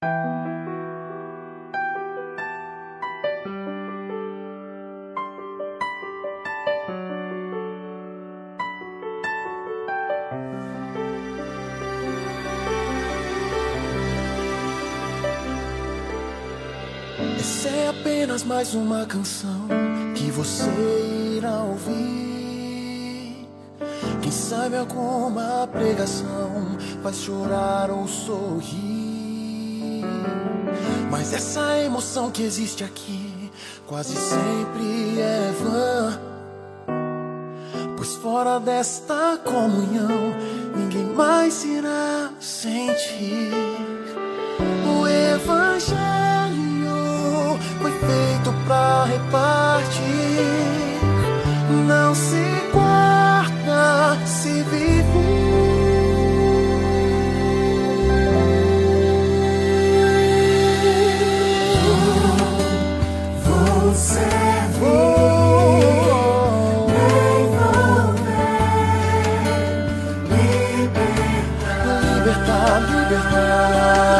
Essa é apenas mais uma canção que você irá ouvir. Quem sabe alguma pregação faz chorar ou sorrir. Mas essa emoção que existe aqui quase sempre é vã, pois fora desta comunhão ninguém mais irá sentir. O evangelho foi feito pra repartir, não se guarda, se vive. Vou servir, libertar, libertar.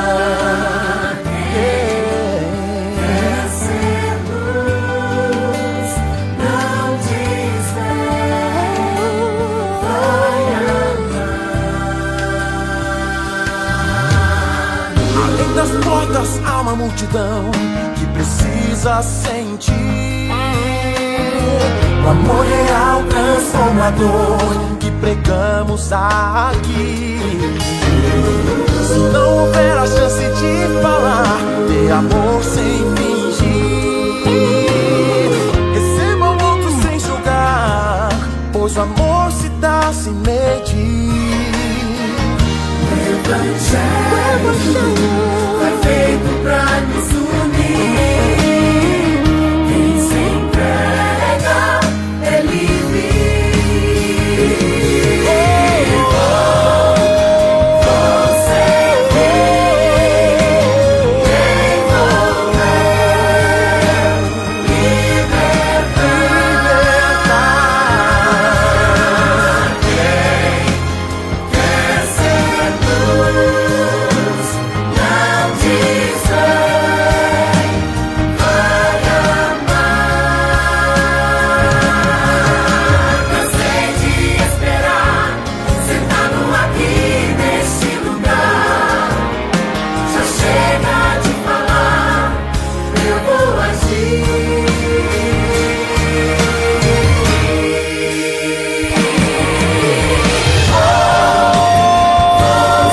Há uma multidão que precisa sentir o amor real transformador que pregamos aqui. Se não houver a chance de falar de amor sem fingir, recebam outros sem julgar, pois o amor se dá sem medir. o Evangelho foi feito pra nos unir. Quem se entrega é livre. Você vê quem houver libertar. Quem quer ser luz não desvém, vai amar. Cansei de esperar, sentado aqui neste lugar. Já chega de falar, eu vou agir. Vou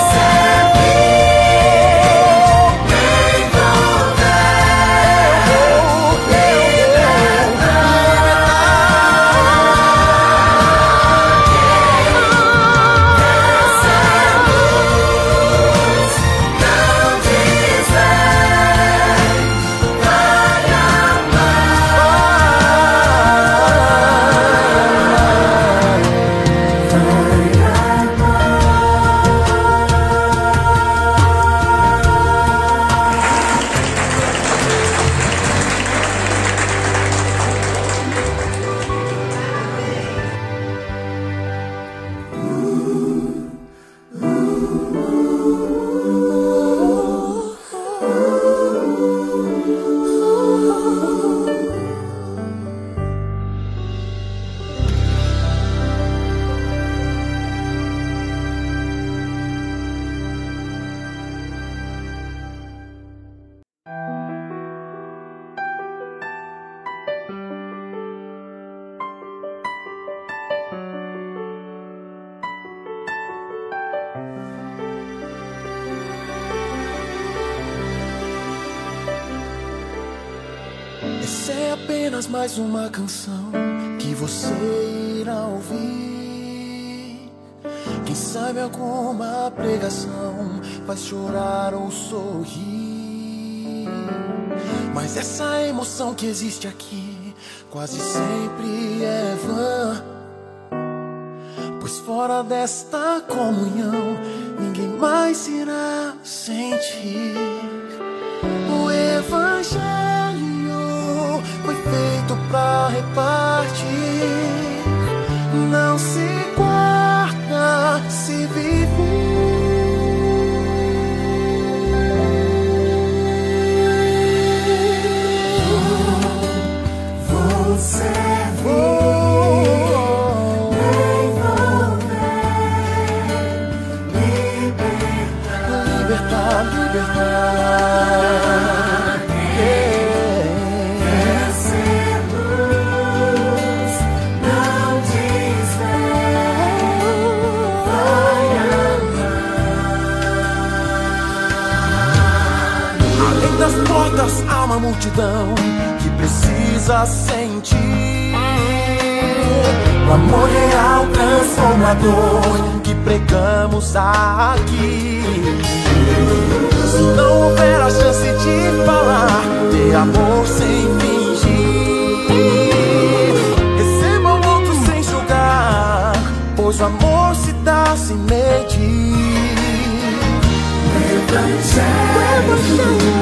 servir, quem Essa é apenas mais uma canção que você irá ouvir. Quem sabe alguma pregação faz chorar ou sorrir. Mas essa emoção que existe aqui quase sempre é vã, pois fora desta comunhão ninguém mais irá sentir. O evangelho foi feito pra repartir, não se guarda, se vive. libertar. Vencemos, não desvém, vai amar. Além das portas há uma multidão que precisa sentir o amor real transformador que pregamos aqui. Se não houver a chance de falar de amor sem fingir, recebam outros sem julgar, pois o amor se dá sem medir. O Evangelho